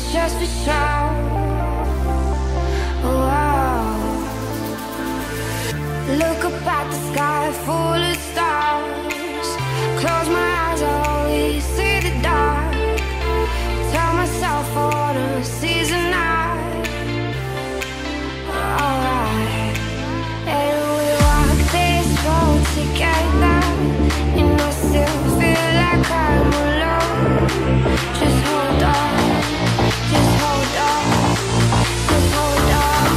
just for show. Wow. Look up at the sky full of stars. Close my eyes, I only see the dark. Tell myself I wanna seize the night. Alright. And we walk this road together, and I still feel like I'm alone. Just hold on, just hold on, just hold on.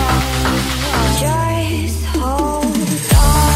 Just hold on.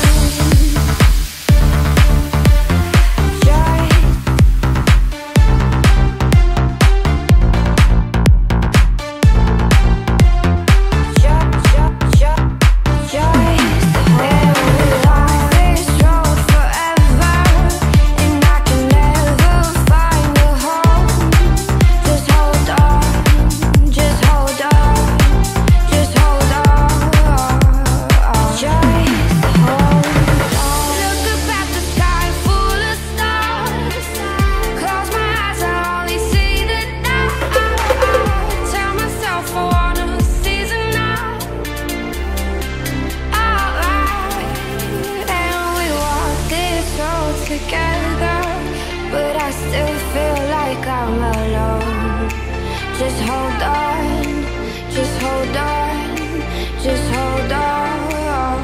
Together, but I still feel like I'm alone. Just hold on, just hold on, just hold on.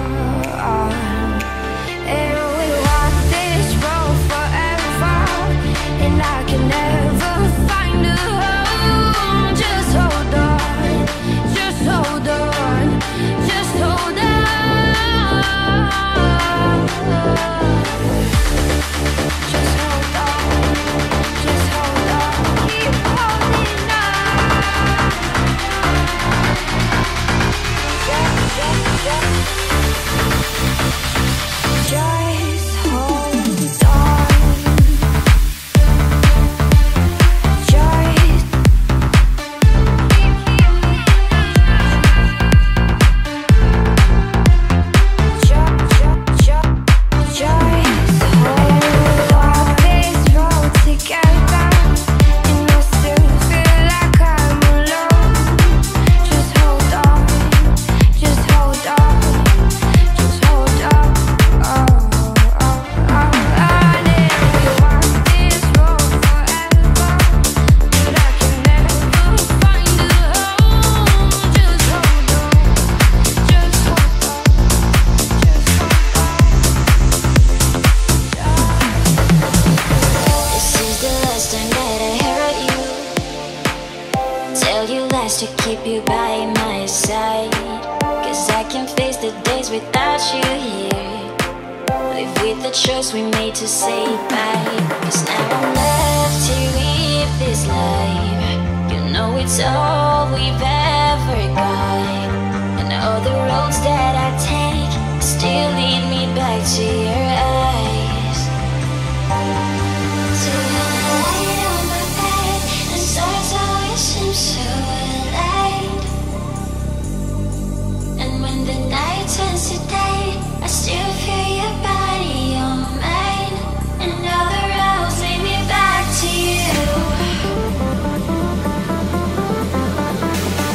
And we walk this road forever, and I can never find a home. Just hold on, just hold on, just hold on. Just hold on, just hold on, keep holding on. Just hold on. To keep you by my side, 'cause I can face the days without you here. Live with the choice we made to say bye, 'cause now I'm left to live this life. You know it's all we've ever got, and all the roads that I take still lead me back to your eyes. So when I lay on my bed and stars always seem so the night turns to day, I still feel your body on mine, and all the roads lead me back to you.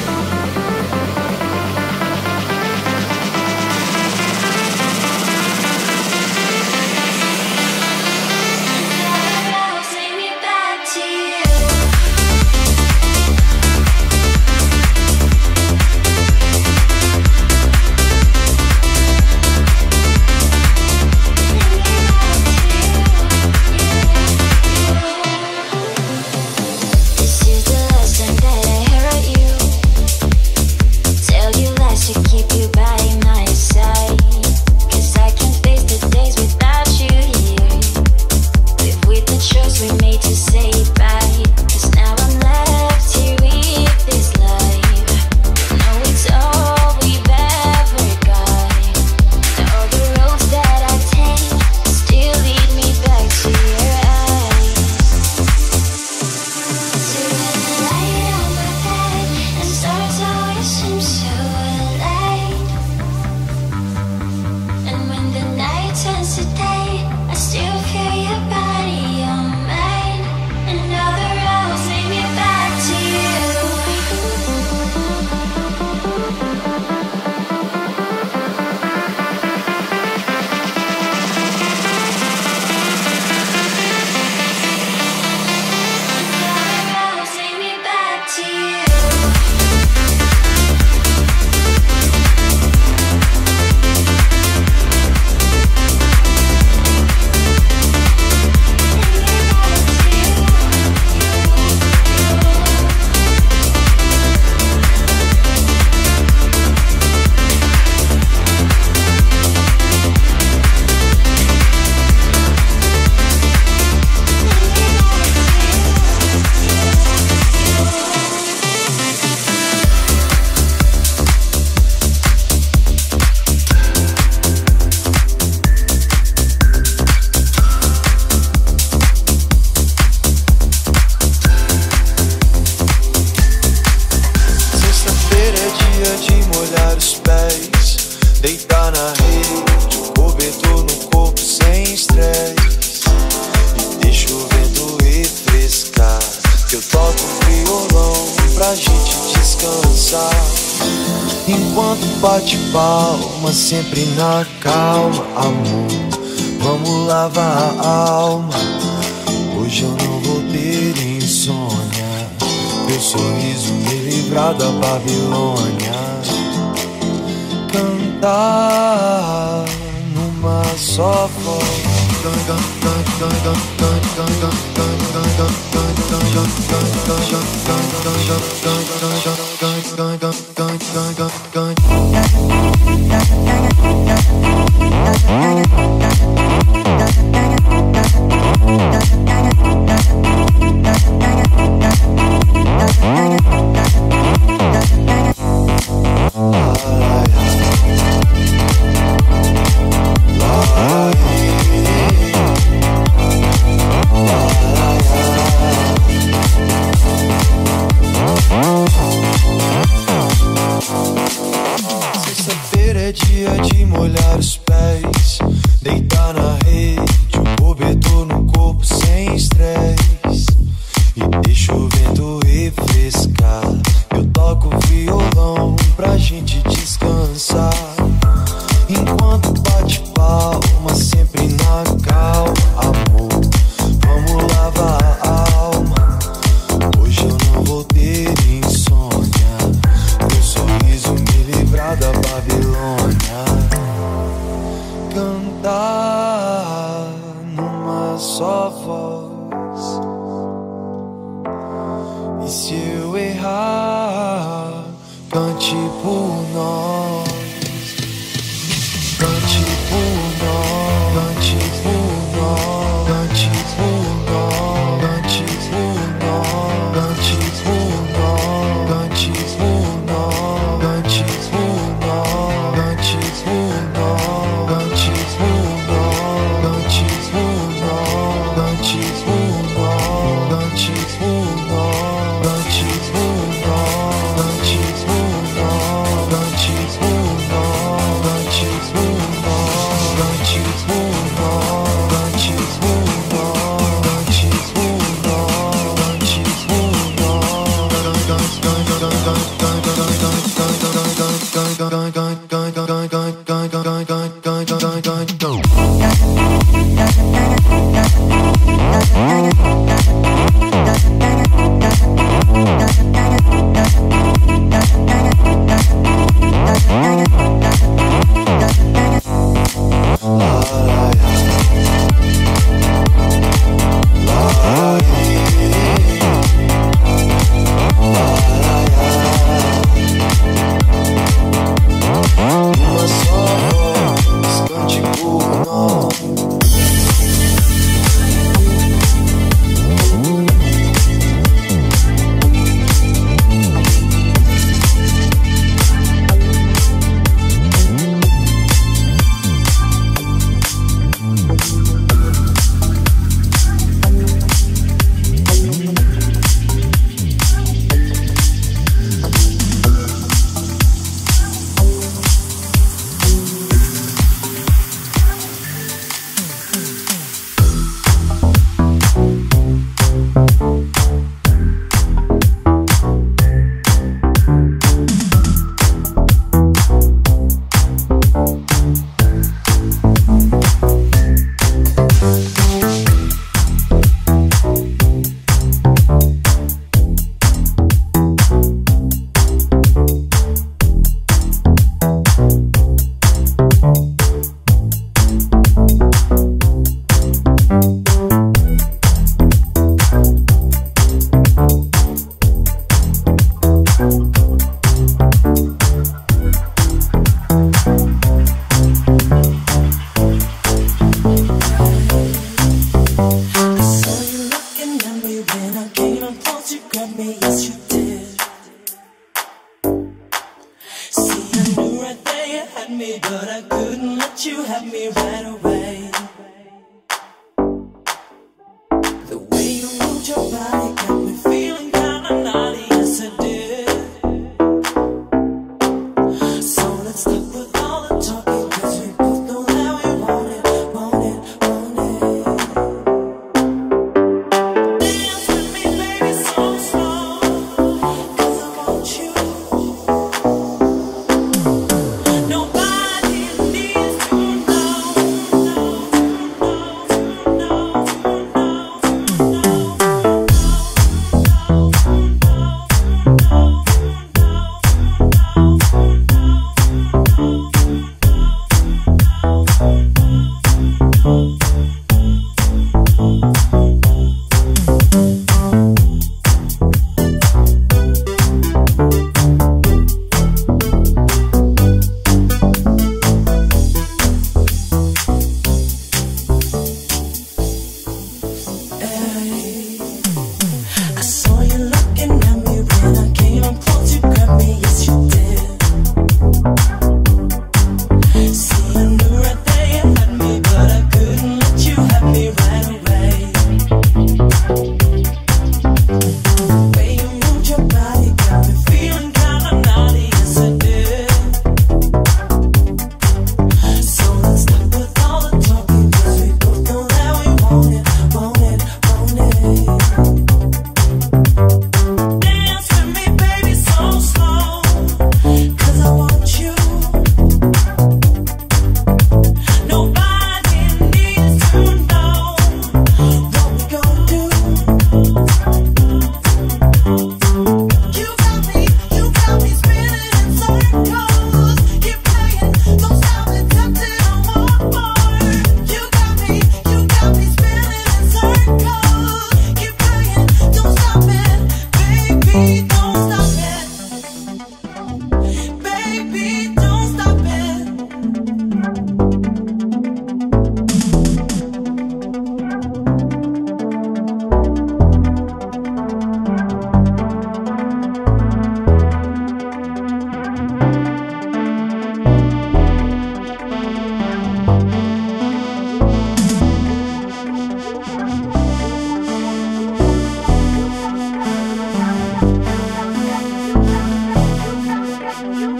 Enquanto bate palma, sempre na calma, amor, vamos lavar a alma. Hoje eu não vou ter insônia, teu sorriso me livrar da Babilônia. Cantar numa só voz. Sexta-feira é dia de molhar os pés, deitar na rede, um cobertor no corpo sem estresse, e deixa o vento refrescar. Eu toco violão pra gente descansar. Enquanto bate palma, sempre na calma, amor, vamos lavar a alma. Hoje eu não vou ter insônia, teu sorriso me livrar da Babilônia. Cantar numa só voz, e se eu errar, cante por nós. Cante por nós, cante por nós, cante por nós, cante por nós, cante por nós, cante por nós, cante por nós, cante por nós, cante por nós, cante por nós, cante por nós, cante por nós, cante por nós, cante por nós, cante por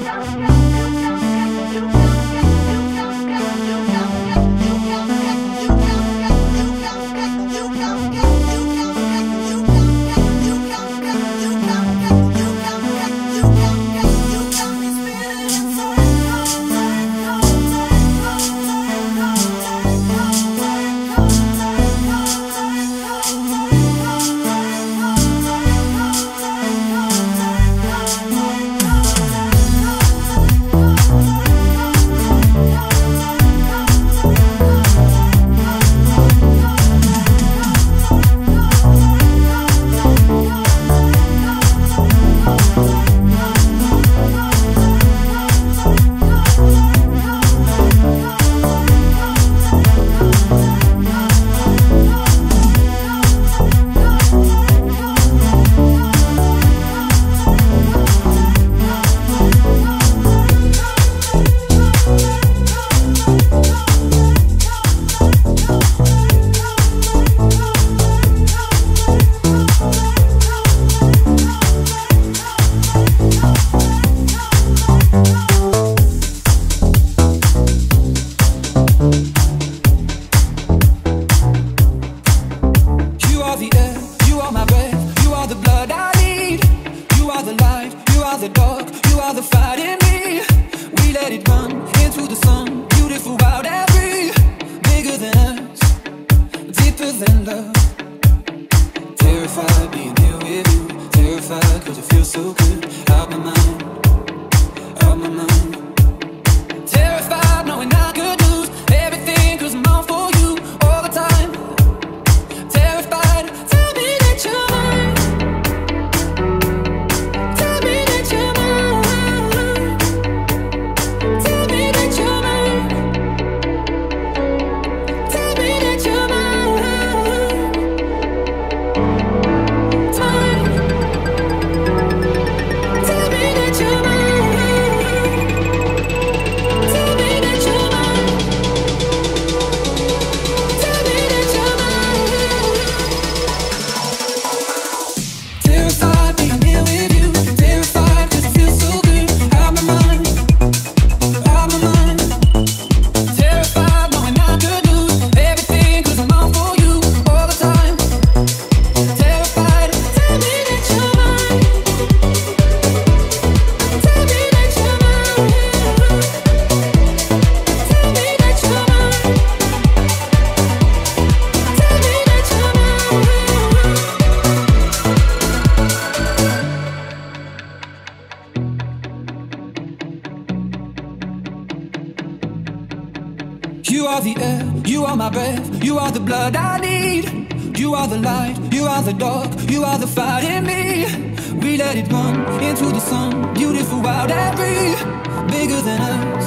You are the air, you are my breath, you are the blood I need. You are the light, you are the dark, you are the fire in me. We let it run into the sun, beautiful, wild and free. Bigger than us,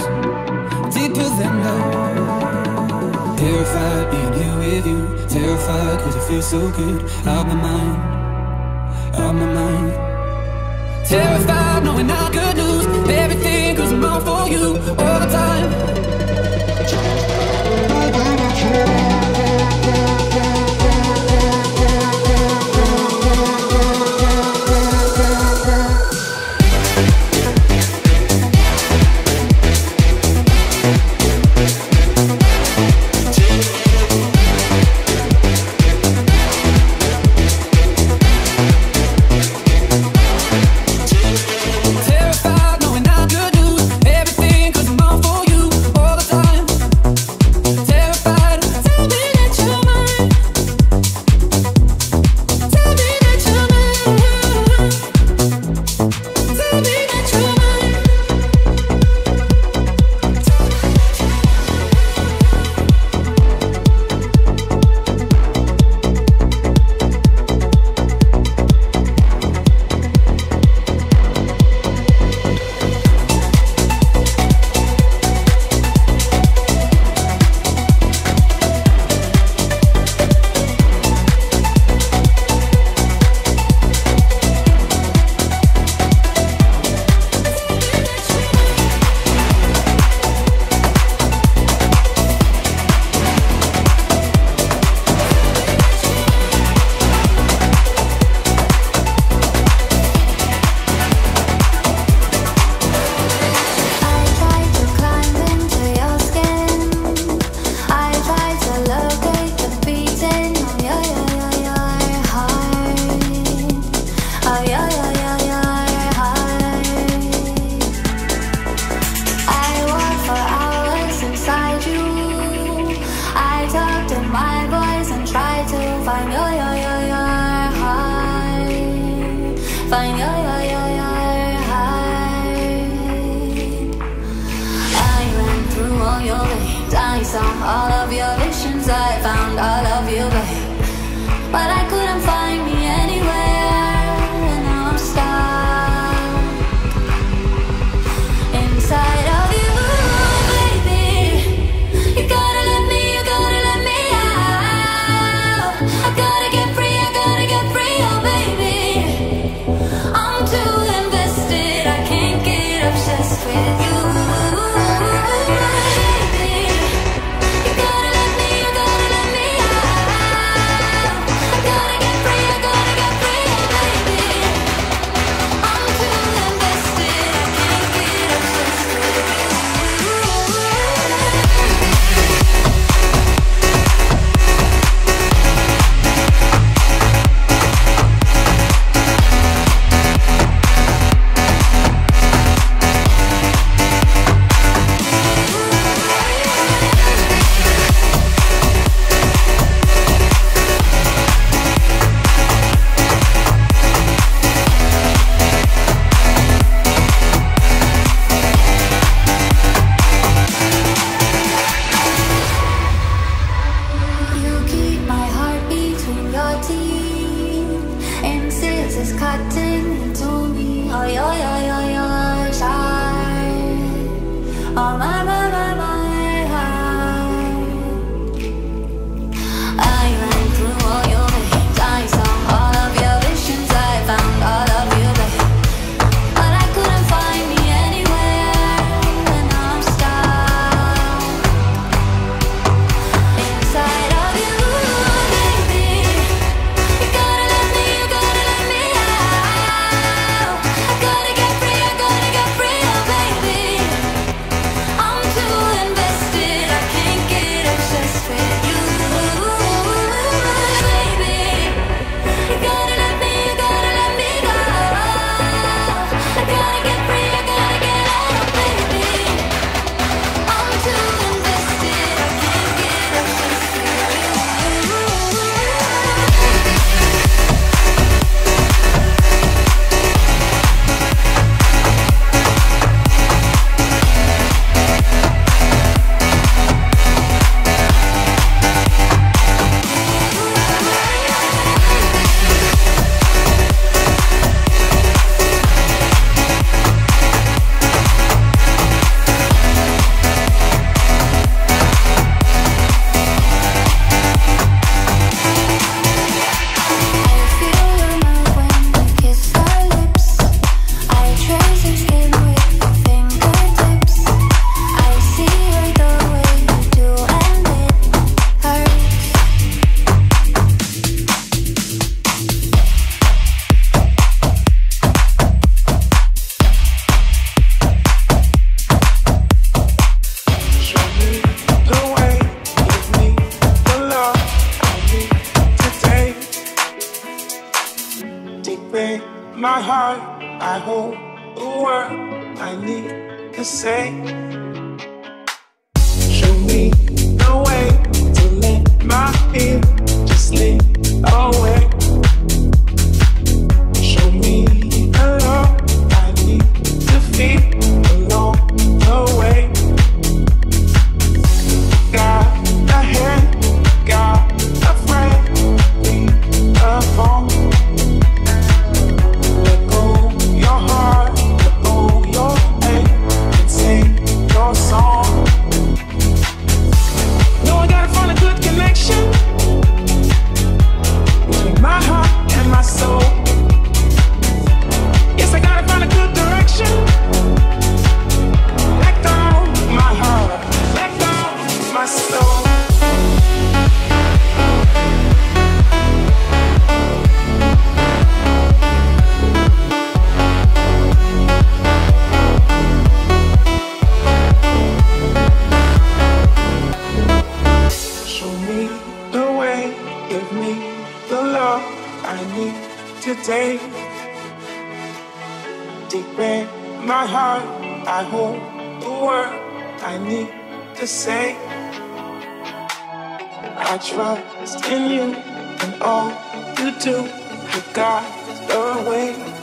deeper than love. Terrified being here with you, terrified cause it feels so good. Out my mind, out my mind. Terrified knowing I could lose everything cause I'm all for you all the time. Terrified knowing I could lose all your veins. I saw all of your visions. I found all of you, babe. But I couldn't find me anywhere, and now I'm stuck inside of you, baby. You gotta let me out. I gotta get free, oh baby. I'm too invested, I can't get obsessed with you.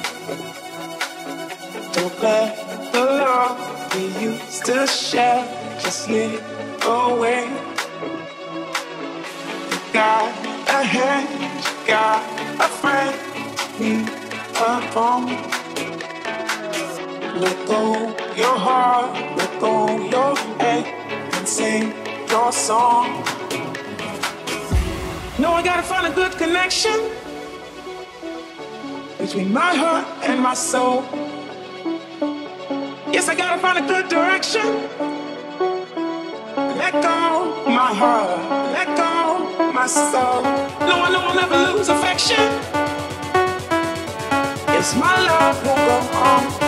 Don't let the love we used to share just slip away. You got a hand, you got a friend, a phone. Let go your heart, let go your head, and sing your song. No, I gotta find a good connection between my heart and my soul. Yes, I gotta find a good direction. Let go my heart, let go my soul. No, I know I'll never lose affection. Yes, my love will go on.